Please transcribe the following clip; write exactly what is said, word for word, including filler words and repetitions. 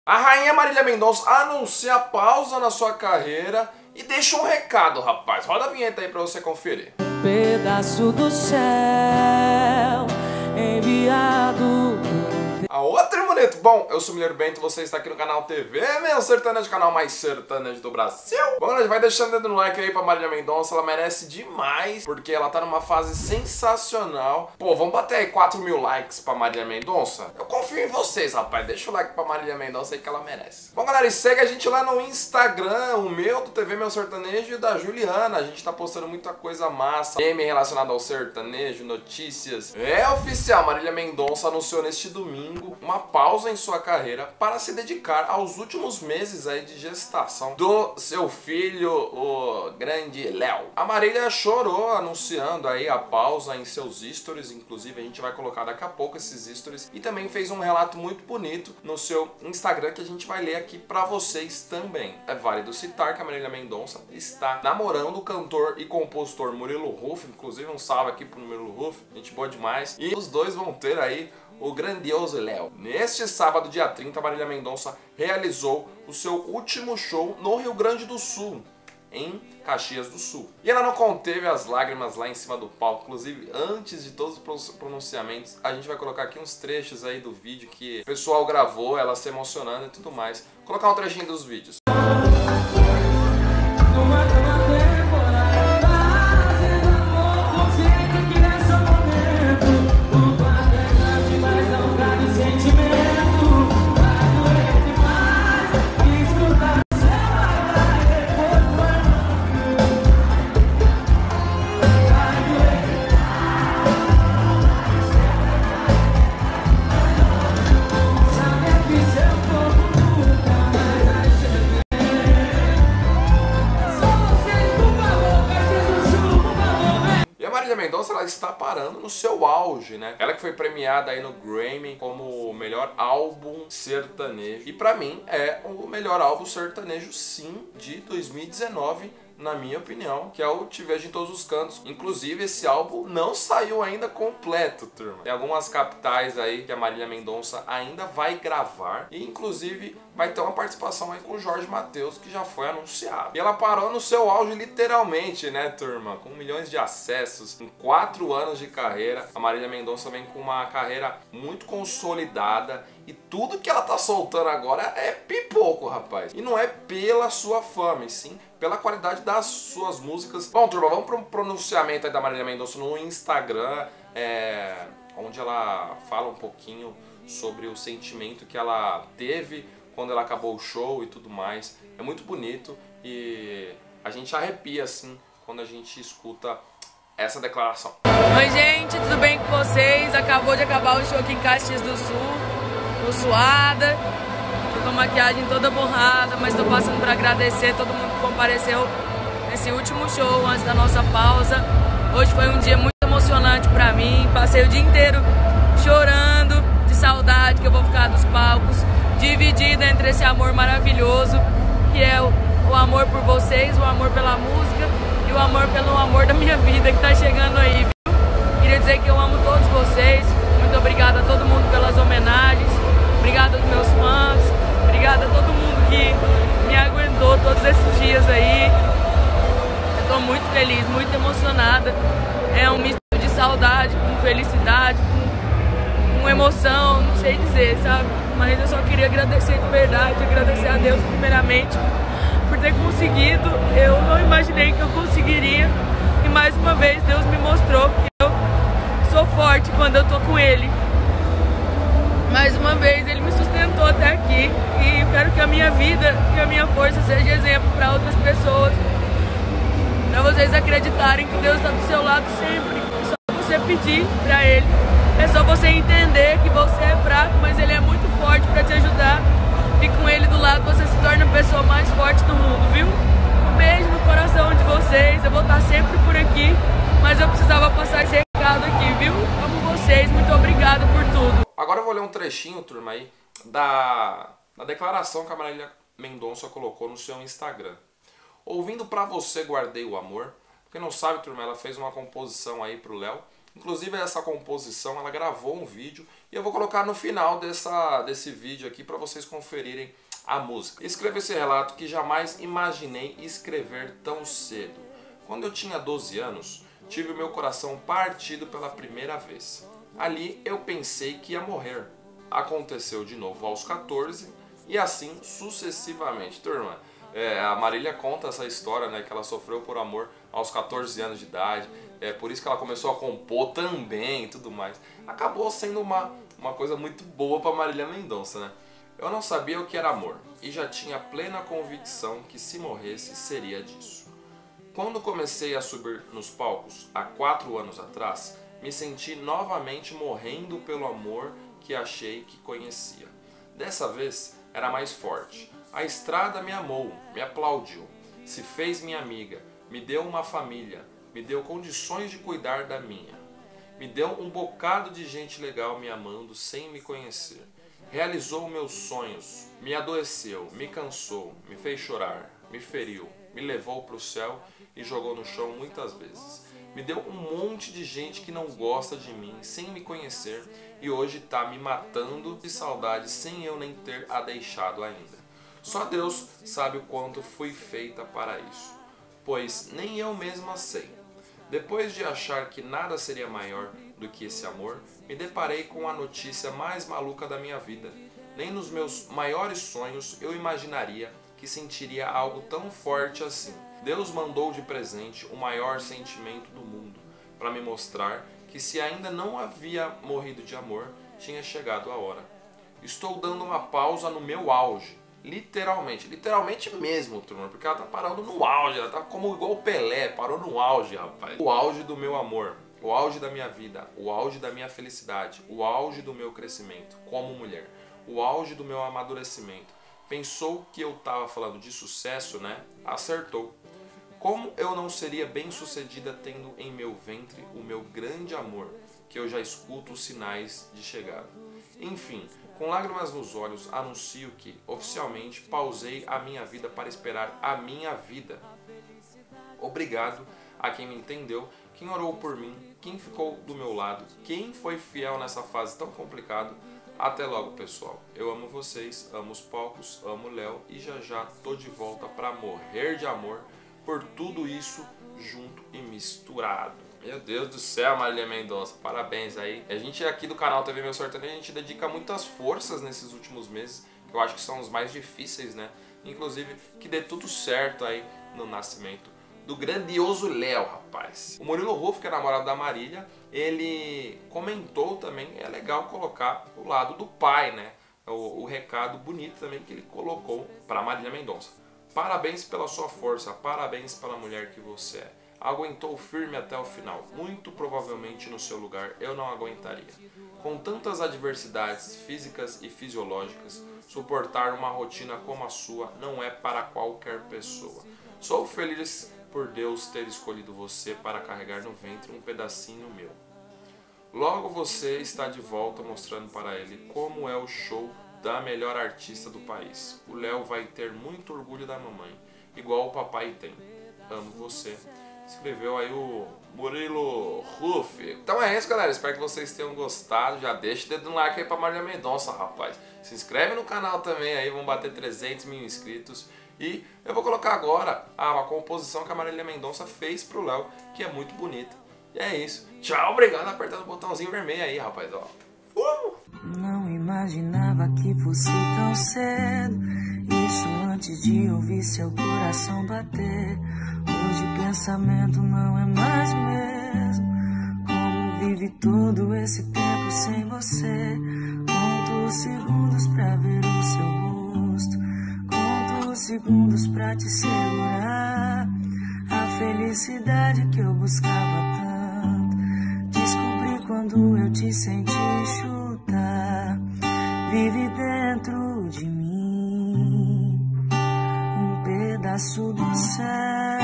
A rainha Marília Mendonça anuncia pausa na sua carreira e deixa um recado, rapaz. Roda a vinheta aí pra você conferir. Pedaço do céu enviado. A outra, bonito. Bom, eu sou o Mineiro Bento, você está aqui no canal T V Meu Sertanejo, canal mais sertanejo do Brasil. Bom, galera, vai deixando o dedo no like aí pra Marília Mendonça, ela merece demais, porque ela tá numa fase sensacional. Pô, vamos bater aí quatro mil likes pra Marília Mendonça? Eu confio em vocês, rapaz, deixa o like pra Marília Mendonça aí que ela merece. Bom, galera, e segue a gente lá no Instagram, o meu, do T V Meu Sertanejo e da Juliana. A gente tá postando muita coisa massa, meme relacionado ao sertanejo, notícias. É oficial, Marília Mendonça anunciou neste domingo uma pausa em sua carreira para se dedicar aos últimos meses aí de gestação do seu filho, o grande Léo. A Marília chorou anunciando aí a pausa em seus stories, inclusive a gente vai colocar daqui a pouco esses stories, e também fez um relato muito bonito no seu Instagram que a gente vai ler aqui para vocês também. É válido citar que a Marília Mendonça está namorando o cantor e compositor Murilo Huff, inclusive um salve aqui pro Murilo Huff, gente boa demais, e os dois vão ter aí o grandioso Léo. Neste sábado, dia trinta, a Marília Mendonça realizou o seu último show no Rio Grande do Sul, em Caxias do Sul. E ela não conteve as lágrimas lá em cima do palco. Inclusive, antes de todos os pronunciamentos, a gente vai colocar aqui uns trechos aí do vídeo que o pessoal gravou, ela se emocionando e tudo mais. Vou colocar um trechinho dos vídeos. Marília Mendonça, ela está parando no seu auge, né? Ela que foi premiada aí no Grammy como o melhor álbum sertanejo. E pra mim é o melhor álbum sertanejo, sim, de dois mil e dezenove, na minha opinião, que é o Te Vejo em Todos os Cantos. Inclusive, esse álbum não saiu ainda completo, turma. Tem algumas capitais aí que a Marília Mendonça ainda vai gravar. E, inclusive, vai ter uma participação aí com o Jorge Mateus, que já foi anunciado. E ela parou no seu auge, literalmente, né, turma? Com milhões de acessos, em quatro anos de carreira. A Marília Mendonça vem com uma carreira muito consolidada. E tudo que ela tá soltando agora é pipoco, rapaz. E não é pela sua fama, e sim pela qualidade das suas músicas. Bom, turma, vamos para um pronunciamento aí da Marília Mendonça no Instagram, é, onde ela fala um pouquinho sobre o sentimento que ela teve quando ela acabou o show e tudo mais. É muito bonito e a gente arrepia, assim, quando a gente escuta essa declaração. Oi, gente, tudo bem com vocês? Acabou de acabar o show aqui em Caxias do Sul. Tô suada, tô com a maquiagem toda borrada, mas tô passando para agradecer todo mundo que compareceu nesse último show antes da nossa pausa. Hoje foi um dia muito emocionante para mim, passei o dia inteiro chorando de saudade que eu vou ficar dos palcos, dividida entre esse amor maravilhoso que é o, o amor por vocês, o amor pela música e o amor pelo amor da minha vida que tá chegando aí, viu? Queria dizer que eu amo todos vocês, muito obrigada a todo mundo pelas homenagens. Obrigada aos meus fãs, obrigada a todo mundo que me aguentou todos esses dias aí. Eu tô muito feliz, muito emocionada. É um misto de saudade, com felicidade, com, com emoção, não sei dizer, sabe? Mas eu só queria agradecer de verdade, agradecer a Deus primeiramente por ter conseguido. Eu não imaginei que eu conseguiria. E mais uma vez Deus me mostrou que eu sou forte quando eu tô com Ele. Mais uma vez Ele me sustentou até aqui e eu quero que a minha vida e a minha força seja exemplo para outras pessoas, para vocês acreditarem que Deus está do seu lado sempre. É só você pedir para Ele, é só você entender que você é fraco, mas Ele é muito forte para te ajudar, e com Ele do lado você se torna a pessoa mais forte do mundo, viu? Um beijo no coração de vocês, eu vou estar sempre por aqui, mas eu precisava passar esse recado aqui, viu? Amo vocês, muito obrigada por tudo. Agora eu vou ler um trechinho, turma, aí, da, da declaração que a Marília Mendonça colocou no seu Instagram. Ouvindo Pra Você Guardei o Amor. Quem não sabe, turma, ela fez uma composição aí pro Léo. Inclusive essa composição, ela gravou um vídeo e eu vou colocar no final dessa, desse vídeo aqui para vocês conferirem a música. Escrevo esse relato que jamais imaginei escrever tão cedo. Quando eu tinha doze anos, tive o meu coração partido pela primeira vez. Ali eu pensei que ia morrer. Aconteceu de novo aos quatorze e assim sucessivamente. Turma, é, a Marília conta essa história, né, que ela sofreu por amor aos quatorze anos de idade. É por isso que ela começou a compor também e tudo mais. Acabou sendo uma, uma coisa muito boa para Marília Mendonça, né? Eu não sabia o que era amor e já tinha plena convicção que se morresse seria disso. Quando comecei a subir nos palcos, há quatro anos atrás, me senti novamente morrendo pelo amor que achei que conhecia. Dessa vez era mais forte. A estrada me amou, me aplaudiu, se fez minha amiga, me deu uma família, me deu condições de cuidar da minha. Me deu um bocado de gente legal me amando sem me conhecer. Realizou meus sonhos, me adoeceu, me cansou, me fez chorar, me feriu, me levou para o céu e jogou no chão muitas vezes. Me deu um monte de gente que não gosta de mim sem me conhecer e hoje está me matando de saudade sem eu nem ter a deixado ainda. Só Deus sabe o quanto fui feita para isso, pois nem eu mesma sei. Depois de achar que nada seria maior do que esse amor, me deparei com a notícia mais maluca da minha vida. Nem nos meus maiores sonhos eu imaginaria que sentiria algo tão forte assim. Deus mandou de presente o maior sentimento do mundo, para me mostrar que se ainda não havia morrido de amor, tinha chegado a hora. Estou dando uma pausa no meu auge, literalmente, literalmente mesmo, turma, porque ela tá parando no auge, ela tá como igual o Pelé, parou no auge, rapaz. O auge do meu amor, o auge da minha vida, o auge da minha felicidade, o auge do meu crescimento como mulher, o auge do meu amadurecimento. Pensou que eu estava falando de sucesso, né? Acertou. Como eu não seria bem-sucedida tendo em meu ventre o meu grande amor, que eu já escuto os sinais de chegada. Enfim, com lágrimas nos olhos, anuncio que, oficialmente, pausei a minha vida para esperar a minha vida. Obrigado a quem me entendeu, quem orou por mim, quem ficou do meu lado, quem foi fiel nessa fase tão complicada. Até logo, pessoal. Eu amo vocês, amo os palcos, amo o Léo e já já tô de volta para morrer de amor por tudo isso junto e misturado. Meu Deus do céu, Marília Mendonça, parabéns aí. A gente aqui do canal T V Meu Sertanejo, a gente dedica muitas forças nesses últimos meses, que eu acho que são os mais difíceis, né? Inclusive, que dê tudo certo aí no nascimento do grandioso Léo, rapaz. O Murilo Rufo, que é namorado da Marília, ele comentou também, é legal colocar o lado do pai, né? O, o recado bonito também que ele colocou para Marília Mendonça. Parabéns pela sua força, parabéns pela mulher que você é. Aguentou firme até o final. Muito provavelmente no seu lugar eu não aguentaria. Com tantas adversidades físicas e fisiológicas, suportar uma rotina como a sua não é para qualquer pessoa. Sou feliz por Deus ter escolhido você para carregar no ventre um pedacinho meu. Logo você está de volta mostrando para ele como é o show da melhor artista do país. O Léo vai ter muito orgulho da mamãe, igual o papai tem. Amo você. Escreveu aí o Murilo Rufo. Então é isso, galera. Espero que vocês tenham gostado. Já deixa o dedo no like aí pra Marília Mendonça, rapaz. Se inscreve no canal também aí. Vamos bater trezentos mil inscritos. E eu vou colocar agora a composição que a Marília Mendonça fez pro Léo, que é muito bonita. E é isso. Tchau, obrigado. Apertando o botãozinho vermelho aí, rapaz. Ó. Uh! Não imaginava que fosse tão cedo. Isso antes de ouvir seu coração bater. Hoje o pensamento não é mais o mesmo. Como vive todo esse tempo sem você? Conto os segundos pra ver o seu rosto. Conto os segundos pra te segurar. A felicidade que eu buscava tanto, descobri quando eu te senti chutar. Vive dentro de mim um pedaço do céu.